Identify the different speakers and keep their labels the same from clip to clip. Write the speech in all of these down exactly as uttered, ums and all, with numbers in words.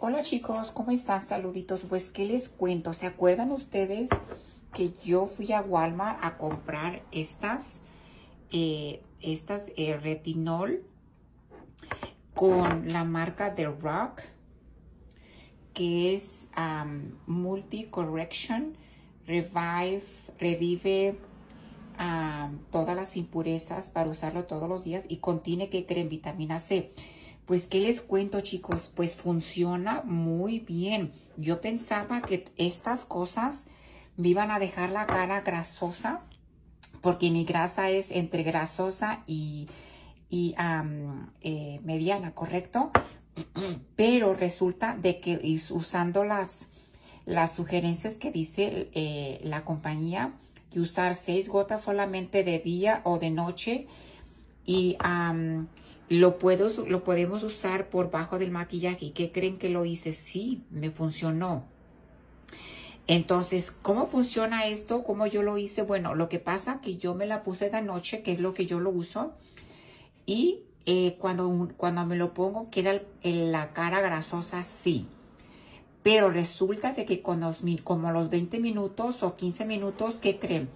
Speaker 1: Hola chicos, ¿cómo están? Saluditos. Pues, ¿qué les cuento? ¿Se acuerdan ustedes que yo fui a Walmart a comprar estas, eh, estas eh, retinol con la marca The Rock, que es um, Multi Correction, Revive, revive um, todas las impurezas para usarlo todos los días y contiene, ¿qué creen? Vitamina C. Pues, ¿qué les cuento, chicos? Pues funciona muy bien. Yo pensaba que estas cosas me iban a dejar la cara grasosa, porque mi grasa es entre grasosa y, y um, eh, mediana, ¿correcto? Pero resulta de que usando las, las sugerencias que dice eh, la compañía, que usar seis gotas solamente de día o de noche y... Um, Lo, puedo, lo podemos usar por bajo del maquillaje. ¿Y qué creen que lo hice? Sí, me funcionó. Entonces, ¿cómo funciona esto? ¿Cómo yo lo hice? Bueno, lo que pasa que yo me la puse de noche, que es lo que yo lo uso. Y eh, cuando, cuando me lo pongo, queda el, la cara grasosa, sí. Pero resulta de que con los, como los veinte minutos o quince minutos, ¿qué creen?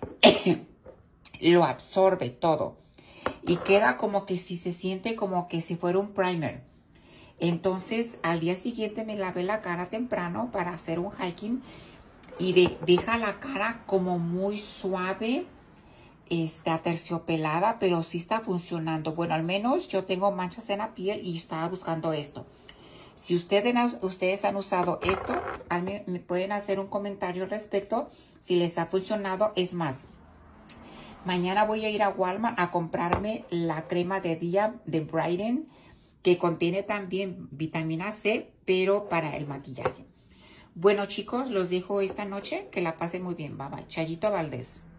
Speaker 1: Lo absorbe todo. Y queda como que si se siente como que si fuera un primer. Entonces, al día siguiente me lavé la cara temprano para hacer un hiking. Y de, deja la cara como muy suave, este, aterciopelada, pero sí está funcionando. Bueno, al menos yo tengo manchas en la piel y estaba buscando esto. Si ustedes, ustedes han usado esto, me, me pueden hacer un comentario al respecto si les ha funcionado. Es más, mañana voy a ir a Walmart a comprarme la crema de día de Brighten, que contiene también vitamina C, pero para el maquillaje. Bueno, chicos, los dejo esta noche. Que la pasen muy bien. Bye, bye. Chayito Valdés.